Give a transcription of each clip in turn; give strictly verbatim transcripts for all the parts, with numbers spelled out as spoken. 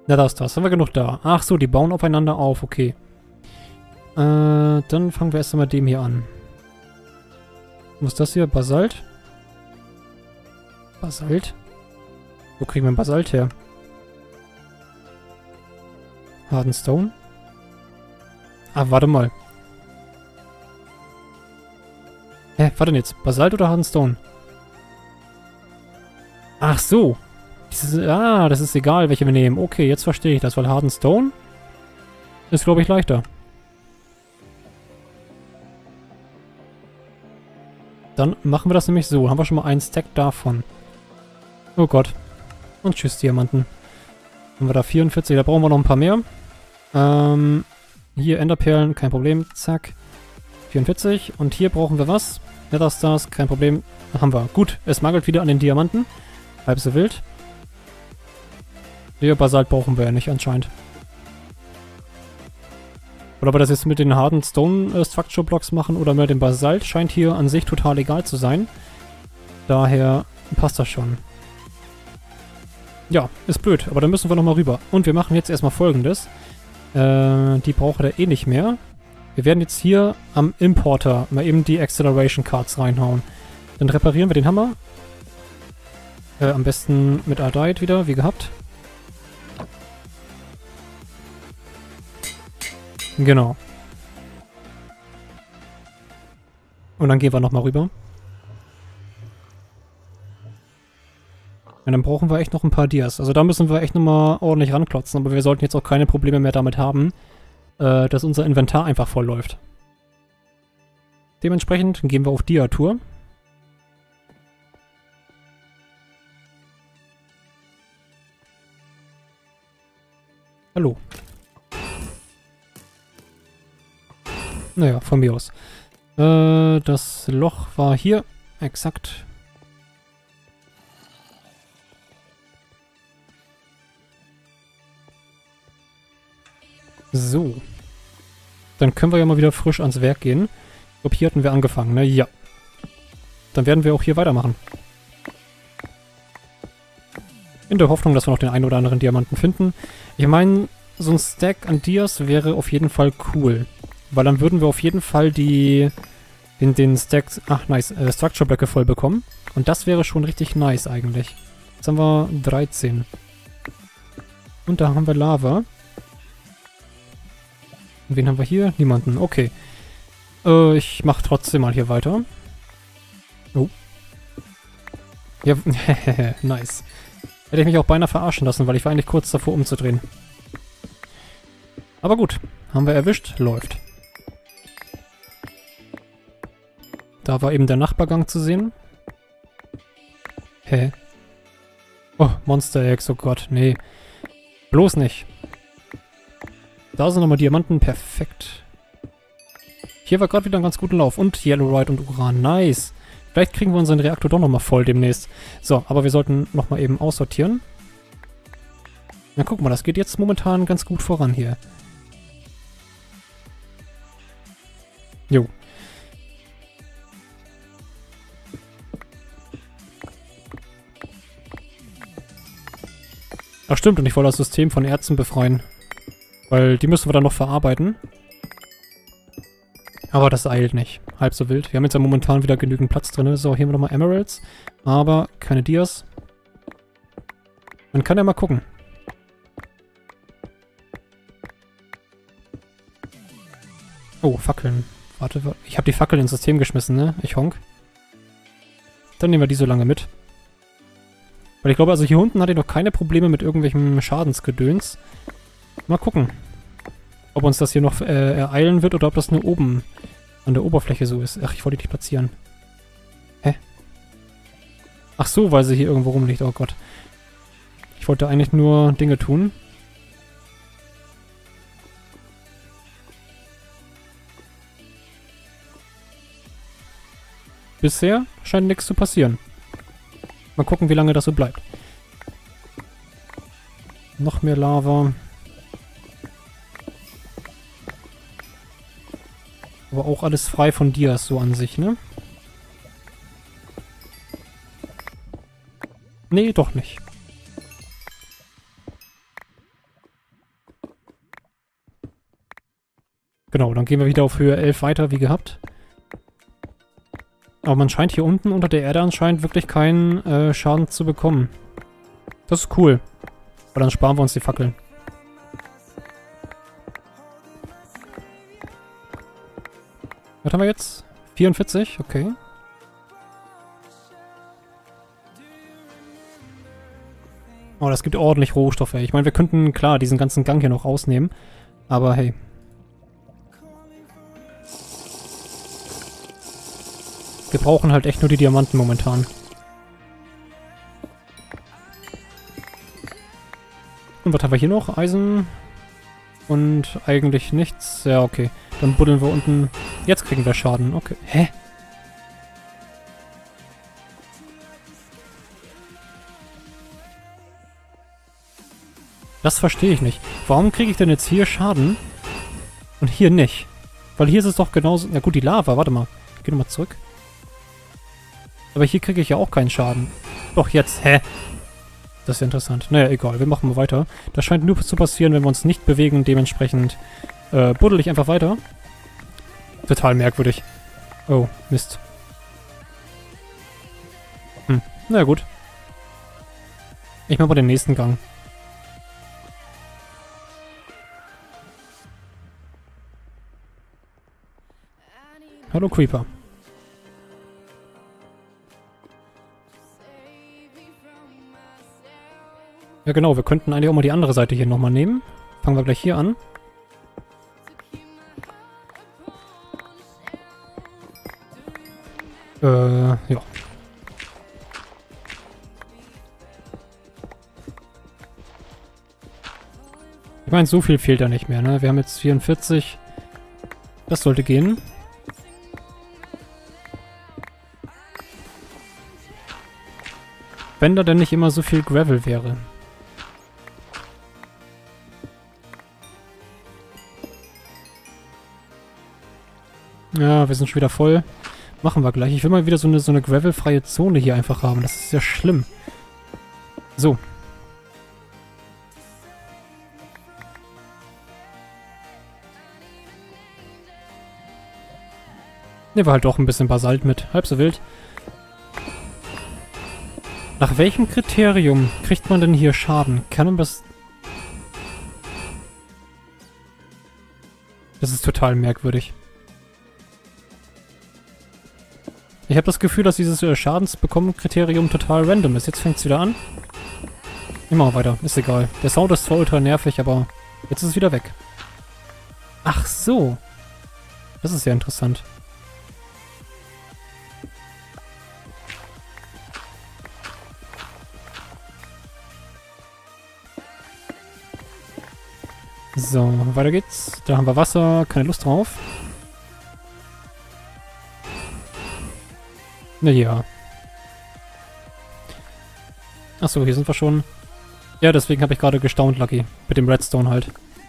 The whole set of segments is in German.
Na, da ist das. Haben wir genug da. Ach so, die bauen aufeinander auf. Okay. Äh, dann fangen wir erst einmal dem hier an. Was ist das hier? Basalt? Basalt? Wo kriegen wir denn Basalt her? Harden Stone? Ah, warte mal. Hä, warte denn jetzt? Basalt oder Harden Stone? Ach so. Dieses, ah, das ist egal, welche wir nehmen. Okay, jetzt verstehe ich das, weil Harden Stone ist, glaube ich, leichter. Dann machen wir das nämlich so. Haben wir schon mal einen Stack davon. Oh Gott. Und tschüss, Diamanten. Haben wir da vierundvierzig, da brauchen wir noch ein paar mehr. Ähm, hier Enderperlen, kein Problem. Zack. vierundvierzig. Und hier brauchen wir was? Netherstars, kein Problem. Haben wir. Gut, es mangelt wieder an den Diamanten. Halb so wild. Der Basalt brauchen wir ja nicht anscheinend. Oder ob wir das jetzt mit den harten Stone äh, Structure Blocks machen oder mit dem Basalt, scheint hier an sich total egal zu sein. Daher passt das schon. Ja, ist blöd, aber dann müssen wir nochmal rüber. Und wir machen jetzt erstmal Folgendes. Äh, die braucht er eh nicht mehr. Wir werden jetzt hier am Importer mal eben die Acceleration Cards reinhauen. Dann reparieren wir den Hammer. Äh, am besten mit Aldite wieder, wie gehabt. Genau. Und dann gehen wir nochmal rüber. Und dann brauchen wir echt noch ein paar Dias. Also da müssen wir echt nochmal ordentlich ranklotzen. Aber wir sollten jetzt auch keine Probleme mehr damit haben, äh, dass unser Inventar einfach voll läuft. Dementsprechend gehen wir auf Dia-Tour. Hallo. Naja, von mir aus. Äh, das Loch war hier. Exakt. So. Dann können wir ja mal wieder frisch ans Werk gehen. Ich glaube, hier hatten wir angefangen, ne? Ja. Dann werden wir auch hier weitermachen. In der Hoffnung, dass wir noch den einen oder anderen Diamanten finden. Ich meine, so ein Stack an Dias wäre auf jeden Fall cool. Weil dann würden wir auf jeden Fall die den, den Stack, ach nice, äh, Structure Blöcke voll bekommen. Und das wäre schon richtig nice eigentlich. Jetzt haben wir dreizehn. Und da haben wir Lava. Und wen haben wir hier? Niemanden. Okay. Äh, ich mach trotzdem mal hier weiter. Oh. Ja, nice. Hätte ich mich auch beinahe verarschen lassen, weil ich war eigentlich kurz davor umzudrehen. Aber gut. Haben wir erwischt. Läuft. Da war eben der Nachbargang zu sehen. Hä? Oh, Monster Eggs. Oh Gott. Nee. Bloß nicht. Da sind nochmal Diamanten. Perfekt. Hier war gerade wieder einen ganz guten Lauf. Und Yellowite und Uran. Nice. Vielleicht kriegen wir unseren Reaktor doch nochmal voll demnächst. So, aber wir sollten nochmal eben aussortieren. Na, guck mal, das geht jetzt momentan ganz gut voran hier. Jo. Ach stimmt, und ich wollte das System von Erzen befreien. Weil die müssen wir dann noch verarbeiten. Aber das eilt nicht. Halb so wild. Wir haben jetzt ja momentan wieder genügend Platz drin. So, hier haben wir nochmal Emeralds. Aber keine Dias. Man kann ja mal gucken. Oh, Fackeln. Warte, ich habe die Fackel ins System geschmissen, ne? Ich honk. Dann nehmen wir die so lange mit. Weil ich glaube, also hier unten hat er noch keine Probleme mit irgendwelchem Schadensgedöns. Mal gucken. Ob uns das hier noch äh, ereilen wird oder ob das nur oben an der Oberfläche so ist. Ach, ich wollte die platzieren. Hä? Ach so, weil sie hier irgendwo rumliegt. Oh Gott. Ich wollte eigentlich nur Dinge tun. Bisher scheint nichts zu passieren. Mal gucken, wie lange das so bleibt. Noch mehr Lava. Aber auch alles frei von Dias so an sich, ne? Nee, doch nicht. Genau, dann gehen wir wieder auf Höhe elf weiter, wie gehabt. Aber man scheint hier unten unter der Erde anscheinend wirklich keinen äh, Schaden zu bekommen. Das ist cool. Aber dann sparen wir uns die Fackeln. Was haben wir jetzt? vierundvierzig? Okay. Oh, das gibt ordentlich Rohstoffe. Ich meine, wir könnten, klar, diesen ganzen Gang hier noch rausnehmen. Aber hey. Wir brauchen halt echt nur die Diamanten momentan. Und was haben wir hier noch? Eisen. Und eigentlich nichts. Ja, okay. Dann buddeln wir unten. Jetzt kriegen wir Schaden. Okay. Hä? Das verstehe ich nicht. Warum kriege ich denn jetzt hier Schaden und hier nicht? Weil hier ist es doch genauso... Na gut, die Lava. Warte mal. Geh nochmal zurück. Aber hier kriege ich ja auch keinen Schaden. Doch, jetzt. Hä? Das ist ja interessant. Naja, egal. Wir machen mal weiter. Das scheint nur zu passieren, wenn wir uns nicht bewegen. Dementsprechend äh, buddel ich einfach weiter. Total merkwürdig. Oh, Mist. Hm. Na ja, gut. Ich mach mal den nächsten Gang. Hallo, Creeper. Ja genau, wir könnten eigentlich auch mal die andere Seite hier nochmal nehmen. Fangen wir gleich hier an. Äh, ja. Ich meine, so viel fehlt da nicht mehr, ne? Wir haben jetzt vierundvierzig. Das sollte gehen. Wenn da denn nicht immer so viel Gravel wäre. Ja, wir sind schon wieder voll. Machen wir gleich. Ich will mal wieder so eine, so eine gravelfreie Zone hier einfach haben. Das ist ja schlimm. So. Nehmen wir halt doch ein bisschen Basalt mit. Halb so wild. Nach welchem Kriterium kriegt man denn hier Schaden? Kann man das... Das ist total merkwürdig. Ich habe das Gefühl, dass dieses äh, Schadensbekommen-Kriterium total random ist. Jetzt fängt es wieder an. Immer weiter, ist egal. Der Sound ist zwar ultra nervig, aber jetzt ist es wieder weg. Ach so. Das ist ja interessant. So, weiter geht's. Da haben wir Wasser, keine Lust drauf. Na ja. Achso, hier sind wir schon. Ja, deswegen habe ich gerade gestaunt, Lucky. Mit dem Redstone halt.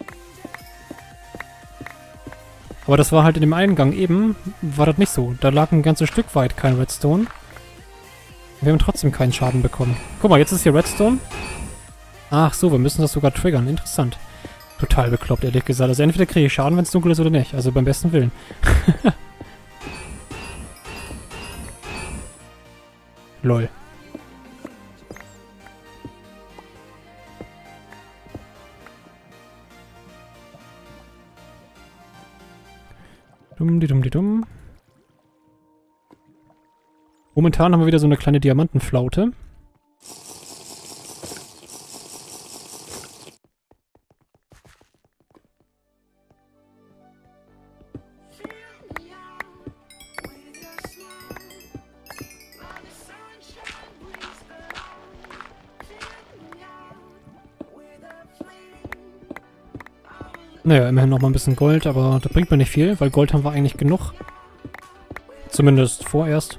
Aber das war halt in dem Eingang eben, war das nicht so. Da lag ein ganzes Stück weit kein Redstone. Wir haben trotzdem keinen Schaden bekommen. Guck mal, jetzt ist hier Redstone. Ach so, wir müssen das sogar triggern. Interessant. Total bekloppt, ehrlich gesagt. Also entweder kriege ich Schaden, wenn es dunkel ist oder nicht. Also beim besten Willen. Lol. Dumm, die dumm, die dumm. Momentan haben wir wieder so eine kleine Diamantenflaute. Naja, immerhin noch mal ein bisschen Gold, aber das bringt mir nicht viel, weil Gold haben wir eigentlich genug. Zumindest vorerst.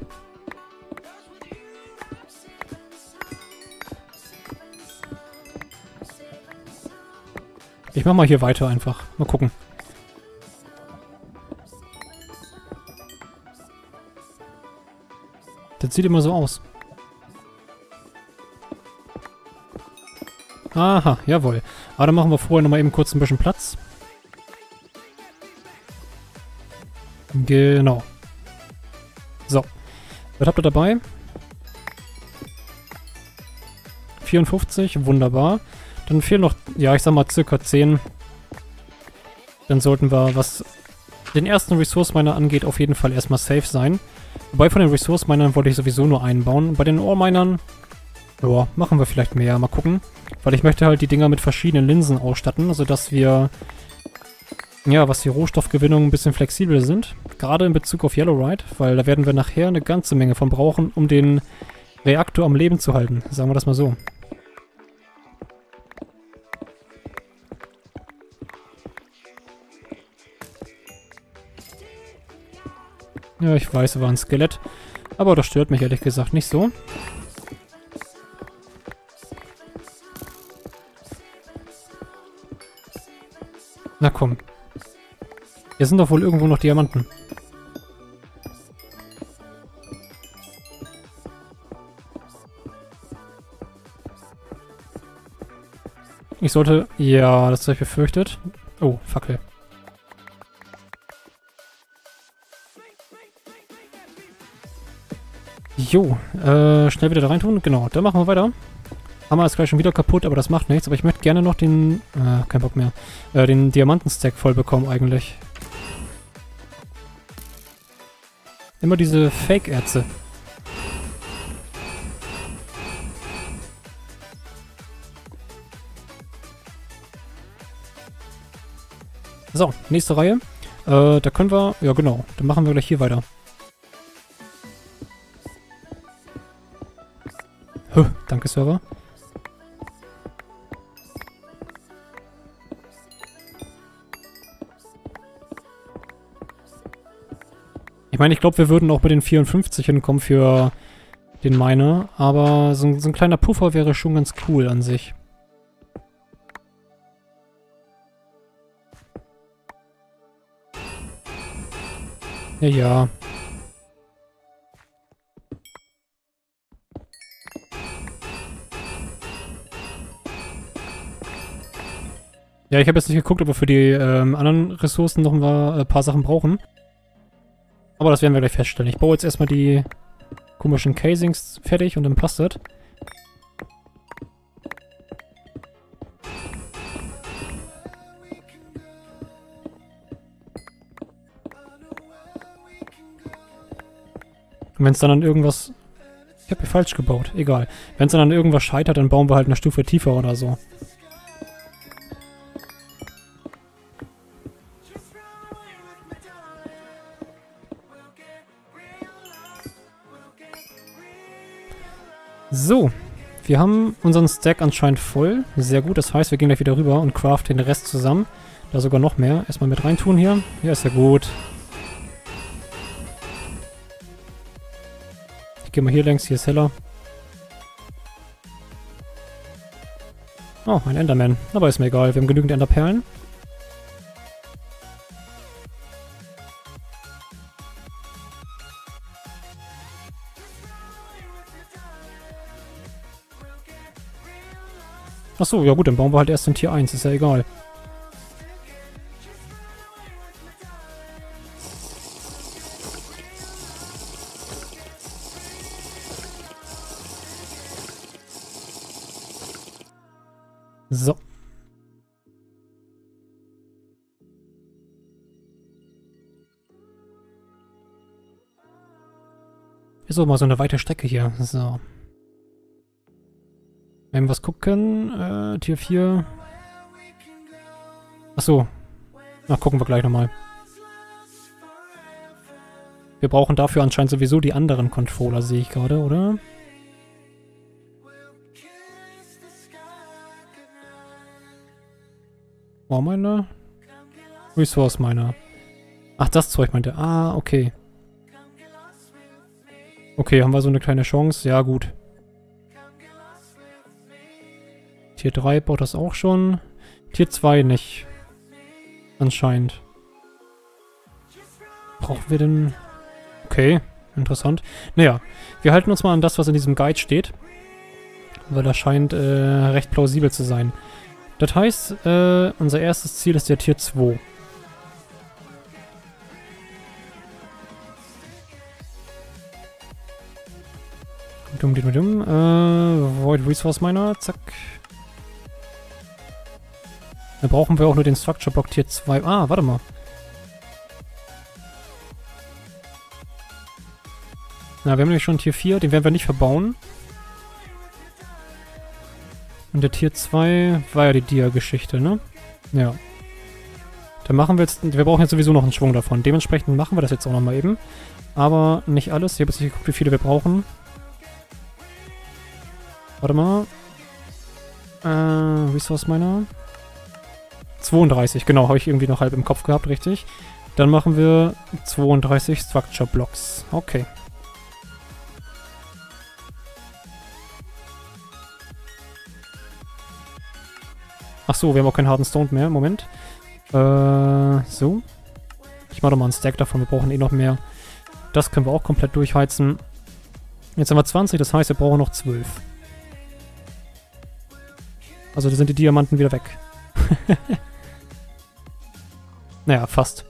Ich mach mal hier weiter einfach. Mal gucken. Das sieht immer so aus. Aha, jawohl. Aber dann machen wir vorher noch mal eben kurz ein bisschen Platz. Genau. So. Was habt ihr dabei? vierundfünfzig, wunderbar. Dann fehlen noch, ja, ich sag mal circa zehn. Dann sollten wir, was den ersten Resource Miner angeht, auf jeden Fall erstmal safe sein. Wobei von den Resource Minern wollte ich sowieso nur einbauen. Bei den Ore Minern, ja, machen wir vielleicht mehr. Mal gucken. Weil ich möchte halt die Dinger mit verschiedenen Linsen ausstatten, sodass wir, ja, was die Rohstoffgewinnung ein bisschen flexibel sind. Gerade in Bezug auf Yellowrite, weil da werden wir nachher eine ganze Menge von brauchen, um den Reaktor am Leben zu halten. Sagen wir das mal so. Ja, ich weiß, er war ein Skelett. Aber das stört mich ehrlich gesagt nicht so. Na komm. Hier sind doch wohl irgendwo noch Diamanten. Ich sollte... Ja, das habe ich befürchtet. Oh, Fackel. Jo, äh, schnell wieder da reintun. Genau, dann machen wir weiter. Hammer ist gleich schon wieder kaputt, aber das macht nichts. Aber ich möchte gerne noch den... Äh, kein Bock mehr. Äh, den Diamanten-Stack voll bekommen eigentlich. Immer diese Fake-Erze. So, nächste Reihe. Äh, da können wir... Ja, genau. Dann machen wir gleich hier weiter. Huh, danke, Server. Ich meine, ich glaube, wir würden auch mit den vierundfünfzig hinkommen für den Miner, aber so, so ein kleiner Puffer wäre schon ganz cool an sich. Ja, ja. Ja, ich habe jetzt nicht geguckt, ob wir für die ähm, anderen Ressourcen noch ein paar, äh, paar Sachen brauchen. Aber das werden wir gleich feststellen. Ich baue jetzt erstmal die komischen Casings fertig und dann passt das. Und wenn es dann an irgendwas... Ich habe hier falsch gebaut. Egal. Wenn es dann an irgendwas scheitert, dann bauen wir halt eine Stufe tiefer oder so. So, wir haben unseren Stack anscheinend voll. Sehr gut, das heißt, wir gehen gleich wieder rüber und craften den Rest zusammen. Da sogar noch mehr. Erstmal mit reintun hier. Ja, ist ja gut. Ich gehe mal hier längs, hier ist heller. Oh, ein Enderman. Aber ist mir egal, wir haben genügend Enderperlen. Achso, ja gut, dann bauen wir halt erst in Tier eins, ist ja egal. So. Ist auch mal so eine weite Strecke hier. So. Wenn wir was gucken, äh, Tier vier. Achso. Na, gucken wir gleich nochmal. Wir brauchen dafür anscheinend sowieso die anderen Controller, sehe ich gerade, oder? War meine? Resource Miner. Ach, das Zeug meinte. Ah, okay. Okay, haben wir so eine kleine Chance. Ja, gut. Tier drei baut das auch schon. Tier zwei nicht. Anscheinend. Brauchen wir denn... Okay, interessant. Naja, wir halten uns mal an das, was in diesem Guide steht. Weil das scheint äh, recht plausibel zu sein. Das heißt, äh, unser erstes Ziel ist der Tier zwei. Dumm, dumm, dumm. Äh, Void Resource Miner, zack. Da brauchen wir auch nur den Structure Block Tier zwei. Ah, warte mal. Na, wir haben nämlich schon Tier vier, den werden wir nicht verbauen. Und der Tier zwei war ja die Dia-Geschichte, ne? Ja. Dann machen wir jetzt, wir brauchen jetzt sowieso noch einen Schwung davon. Dementsprechend machen wir das jetzt auch nochmal eben. Aber nicht alles. Ich habe jetzt nicht geguckt, wie viele wir brauchen. Warte mal. Äh, Resource Miner. zweiunddreißig, genau, habe ich irgendwie noch halb im Kopf gehabt, richtig. Dann machen wir zweiunddreißig Structure Blocks. Okay. Ach so, wir haben auch keinen harten Stone mehr. Moment. Äh, so. Ich mache doch mal einen Stack davon, wir brauchen eh noch mehr. Das können wir auch komplett durchheizen. Jetzt haben wir zwanzig, das heißt, wir brauchen noch zwölf. Also da sind die Diamanten wieder weg. Naja, fast.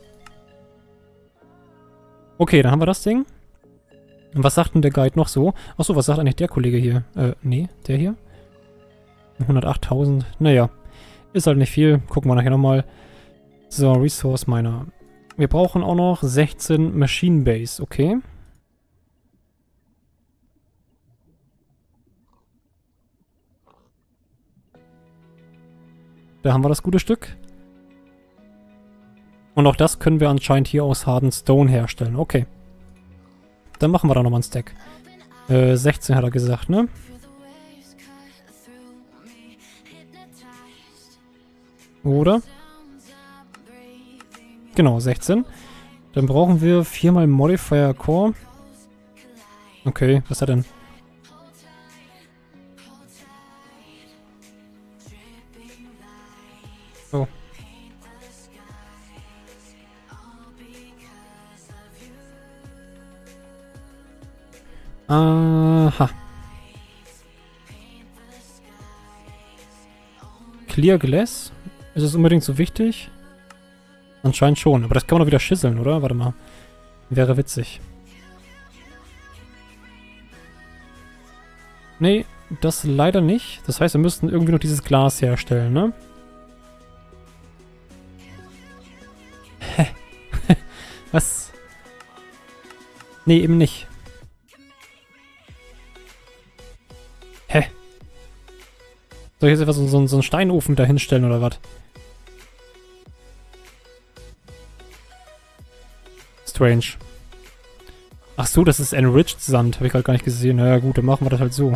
Okay, dann haben wir das Ding. Und was sagt denn der Guide noch so? Achso, was sagt eigentlich der Kollege hier? Äh, nee, der hier? hundertachttausend. Naja, ist halt nicht viel. Gucken wir nachher nochmal. So, Resource Miner. Wir brauchen auch noch sechzehn Machine Base, okay. Da haben wir das gute Stück. Und auch das können wir anscheinend hier aus harten Stone herstellen. Okay. Dann machen wir da nochmal einen Stack. Äh, sechzehn hat er gesagt, ne? Oder? Genau, sechzehn. Dann brauchen wir viermal Modifier Core. Okay, was hat er denn? Oh. Aha. Clear Glass? Ist es unbedingt so wichtig? Anscheinend schon. Aber das kann man doch wieder schüsseln, oder? Warte mal. Wäre witzig. Nee, das leider nicht. Das heißt, wir müssten irgendwie noch dieses Glas herstellen, ne? Hä? Was? Nee, eben nicht. Hä? Soll ich jetzt einfach so, so, so einen Steinofen da hinstellen oder was? Strange. Ach so, das ist Enriched Sand. Habe ich gerade gar nicht gesehen. Na ja, gut, dann machen wir das halt so.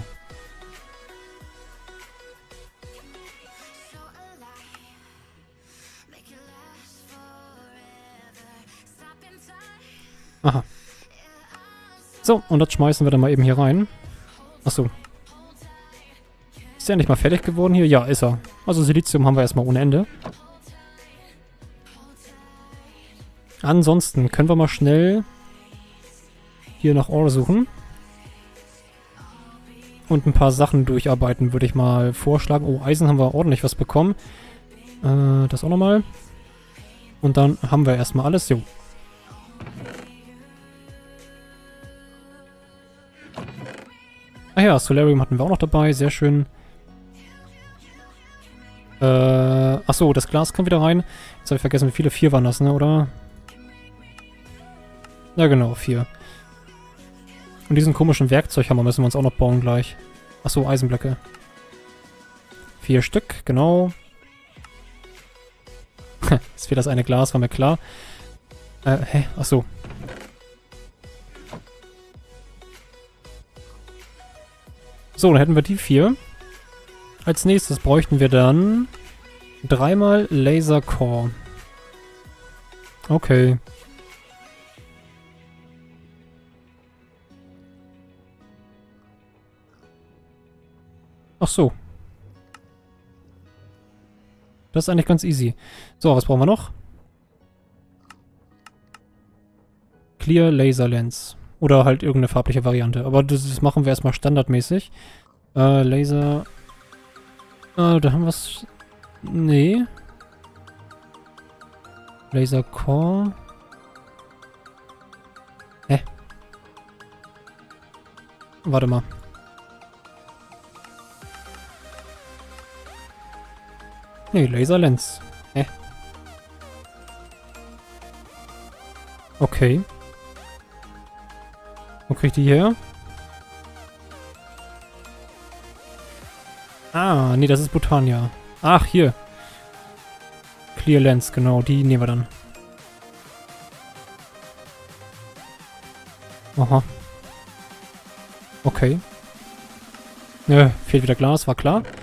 Aha. So, und das schmeißen wir dann mal eben hier rein. Ach so. Ist der endlich mal fertig geworden hier? Ja, ist er. Also Silizium haben wir erstmal ohne Ende. Ansonsten können wir mal schnell hier nach Ore suchen. Und ein paar Sachen durcharbeiten, würde ich mal vorschlagen. Oh, Eisen haben wir ordentlich was bekommen. Äh, das auch nochmal. Und dann haben wir erstmal alles. Jo. Ah ja, Solarium hatten wir auch noch dabei. Sehr schön. Äh, achso, das Glas kommt wieder rein. Jetzt habe ich vergessen, wie viele. Vier waren das, ne, oder? Ja, genau, vier. Und diesen komischen Werkzeughammer müssen wir uns auch noch bauen gleich. Achso, Eisenblöcke. Vier Stück, genau. Jetzt fehlt das eine Glas, war mir klar. Äh, hä? Achso. So, dann hätten wir die vier. Als nächstes bräuchten wir dann dreimal Laser Core. Okay. Ach so. Das ist eigentlich ganz easy. So, was brauchen wir noch? Clear Laser Lens. Oder halt irgendeine farbliche Variante. Aber das, das machen wir erstmal standardmäßig. Äh, Laser... Äh, da haben wir es... Nee. Laser Core... Hä? Warte mal. Nee, Laser Lens. Hä? Okay. Wo krieg ich die her? Ah, nee, das ist Botania. Ach, hier. Clear Lens, genau, die nehmen wir dann. Aha. Okay. Nö, fehlt wieder Glas, war klar.